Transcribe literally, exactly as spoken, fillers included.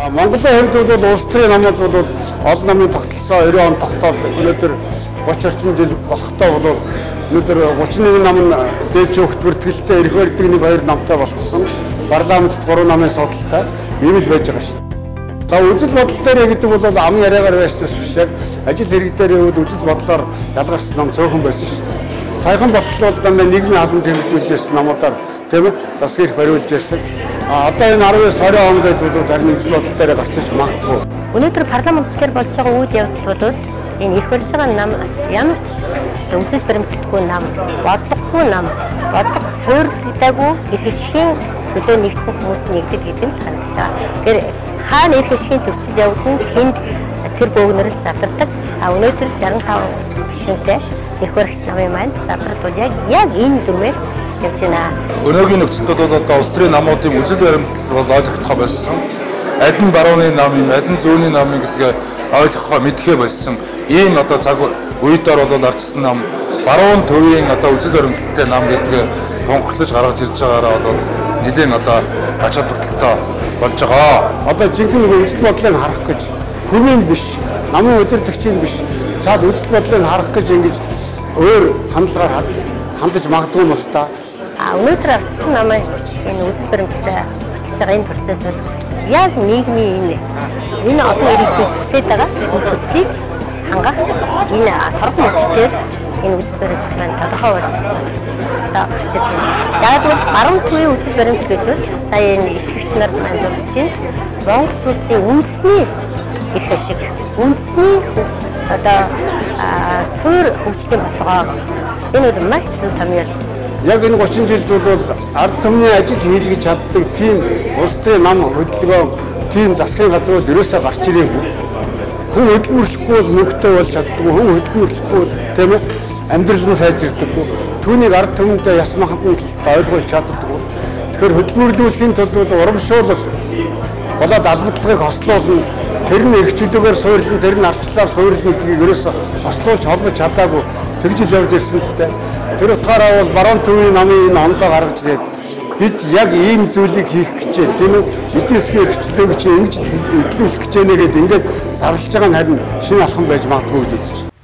Монголын хувьд бол улс төрийн намууд бол олон намын тогтолцоо оройн он тогтоол өнөөдөр гуч орчим жил болохтой бол өнөөдөр гучин нэгэн нам нь дээд хөвгт бүртгэлтэй эрх барьдаг нэг хоёр намтай болчихсон. Парламентт гурван намын судалтай ийм л байж байгаа шүү. За үжил бодол дээр гэдэг бол ам яриагаар байсан биш яг ажил хэрэг дээр үед үжил бодлоор ялгарсан нам цөөхөн байсан шүү. Саяхан болтол бол дандаа нийгмийн халамж хэрэгжүүлж ирсэн намуудаар тийм ээ засгийн эрх бариулж ирсэн. А одоо энэ арван сарын он гэдэг бол зарим үжил бодол дээр гарч иж магадгүй. Өнөөдөр парламент дээр болж байгаа үйл явдал бол энэ эрх барьж байгаа нам ямар ч үзэл баримтлаггүй нам, бодлогогүй нам, бодлого суйрлагдаагүй эрх ашигын төлөө нэгдсэн хүмүүсийн нэгдэл гэдэг нь хандж байгаа. Тэр хаана эрх ашигын зөрчил явагдана тэнд тэр бөөгнөрөл задардаг. А өнөөдөр шестьдесят five гишүүнтэй эрх баригч намын маань задрал бол яг яг энэ дүрмээр явж байна. Өнөөгийн нөхцөлд бол одоо улс төрийн намуудын үзэл баримтлал бол ойлгохдоо болсон. Аль нь барууны нам юм, аль нь зүүнний нам юм гэдгээ ойлгохоо мэдхээ болсон. Ийм одоо цаг үедээр бол арчсан нам баруун төвийн одоо үзэл баримталтай нам гэдгээ тунхаглаж гаргаж ирж байгаараа бол нэлээд одоо ач холбогдолтой болж байгаа. Одоо жинхэнэ үзэл бодлыг харах гэж хүмийн биш, намын удирдагчийн биш, цаад үзэл бодлыг харах гэж ингэж өөр хандлагаар хандаж магадгүй юм л та. А өнөөдөр арчсан намын энэ үзэл баримталтай баталж байгаа энэ процесс бол яг нийгмийн энэ энэ олон иргэдийн хүсэж байгаа хүслийг хангах энэ торгон мөчтөр энэ үзэл баримтлал маань тодорхой бодлоо гарч ирж байна. Яг бол баруун төвийн үзэл баримтлал гэж бол сая энэ итгэгч нар маань дурдж байна. Монгол улсын үндэсний эрх ашиг, үндэсний одоо суур хөгжлийн бодлогоо энэ бол маш зөв томьёолсон. Яг энэ гучин жилд бол ард түмний ажил хийлгэж чаддаг тийм улс төрийн нам хөдөлгөөн, тийм засгийн газрууд ерөөсөө гарч ирээгүй. Хүн хөдөлмөрлөхгүй бол мөнгөтэй болж чаддаггүй, хүн хөдөлмөрлөхгүй бол тийм ээ амьдрал нь сайжирдаггүй. Түүнийг ард түмэндээ яс маханд ойлгуулж чаддаггүй. Тэгэхээр хөдөлмөрлүүлэхийн тулд бол урамшуулал болоод албадлагыг хослуулна. Тэр нь эрхчлөлөөр суйрлан, тэр нь арчлаар суйрлан гэдгийг ерөөсөө хослуулж холбож чадаагүй. Тэгж л явж ирсэн л дээ. Тэр утгаараа бол баруун төвийн намын энэ онолоо гаргаж ирээд бид яг ийм зүйлийг хийх гэж байна. Тийм үү? Эдийн засгийн эрхчлөлөө гэж ингэж хөдөлгөх гэж байна гэдэг ингээд зарлж байгаа нь харин шинэ алхам байж магадгүй гэж үзэж байна.